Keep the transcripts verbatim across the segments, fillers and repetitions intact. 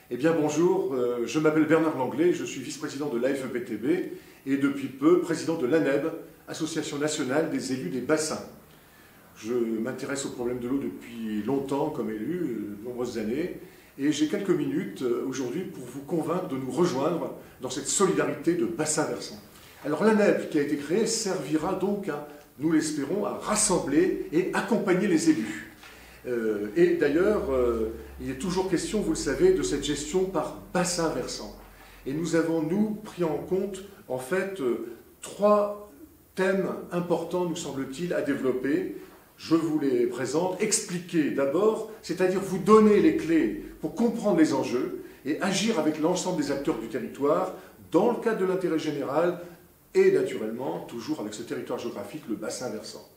Eh bien bonjour, euh, je m'appelle Bernard Langlais, je suis vice-président de l'A F E P T B et depuis peu président de l'A N E B, Association nationale des élus des bassins. Je m'intéresse au problème de l'eau depuis longtemps comme élu, euh, de nombreuses années, et j'ai quelques minutes euh, aujourd'hui pour vous convaincre de nous rejoindre dans cette solidarité de bassin versant. Alors l'A N E B qui a été créée servira donc, à, nous l'espérons, à rassembler et accompagner les élus. Euh, et d'ailleurs, euh, il est toujours question, vous le savez, de cette gestion par bassin versant. Et nous avons, nous, pris en compte, en fait, euh, trois thèmes importants, nous semble-t-il, à développer. Je vous les présente. Expliquer d'abord, c'est-à-dire vous donner les clés pour comprendre les enjeux et agir avec l'ensemble des acteurs du territoire dans le cadre de l'intérêt général et, naturellement, toujours avec ce territoire géographique, le bassin versant.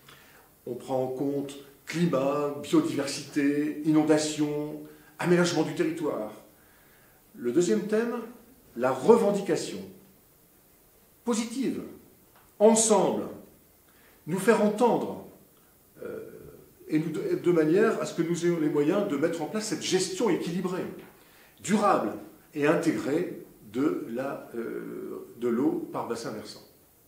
On prend en compte climat, biodiversité, inondation, aménagement du territoire. Le deuxième thème, la revendication positive. Ensemble, nous faire entendre euh, et nous, de manière à ce que nous ayons les moyens de mettre en place cette gestion équilibrée, durable et intégrée de la, euh, de l'eau par bassin versant.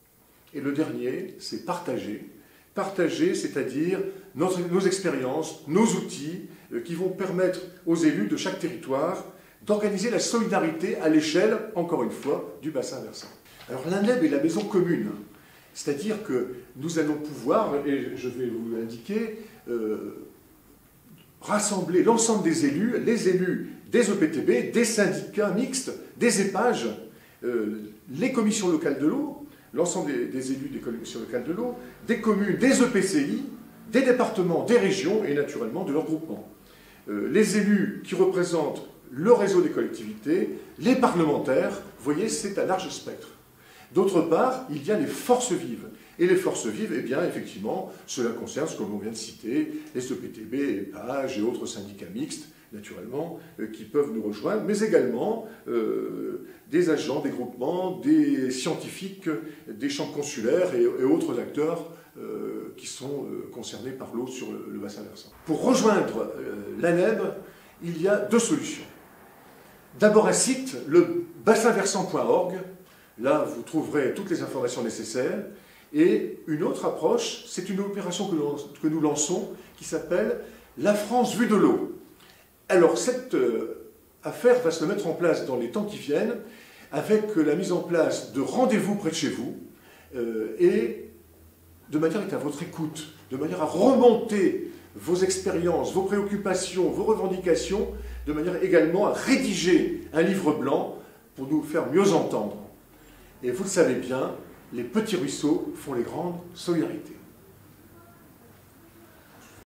Et le dernier, c'est partager. Partager, c'est-à-dire nos, nos expériences, nos outils euh, qui vont permettre aux élus de chaque territoire d'organiser la solidarité à l'échelle, encore une fois, du bassin versant. Alors l'A N E B est la maison commune, c'est-à-dire que nous allons pouvoir, et je vais vous l'indiquer, euh, rassembler l'ensemble des élus, les élus des E P T B, des syndicats mixtes, des épages, euh, les commissions locales de l'eau, l'ensemble des, des élus des commissions locales de l'eau, des communes, des E P C I, des départements, des régions et naturellement de leurs groupements. Euh, les élus qui représentent le réseau des collectivités, les parlementaires, vous voyez, c'est un large spectre. D'autre part, il y a les forces vives. Et les forces vives, eh bien, effectivement, cela concerne, comme on vient de citer, les E P T B, EPAGE et autres syndicats mixtes, naturellement, euh, qui peuvent nous rejoindre, mais également euh, des agents, des groupements, des scientifiques, des chambres consulaires et, et autres acteurs euh, qui sont euh, concernés par l'eau sur le, le bassin versant. Pour rejoindre euh, l'A N E B, il y a deux solutions. D'abord un site, le bassin versant point org. Là, vous trouverez toutes les informations nécessaires. Et une autre approche, c'est une opération que nous, que nous lançons qui s'appelle « La France vue de l'eau ». Alors, cette euh, affaire va se mettre en place dans les temps qui viennent avec euh, la mise en place de rendez-vous près de chez vous euh, et de manière à être à votre écoute, de manière à remonter vos expériences, vos préoccupations, vos revendications, de manière également à rédiger un livre blanc pour nous faire mieux entendre. Et vous le savez bien, les petits ruisseaux font les grandes solidarités.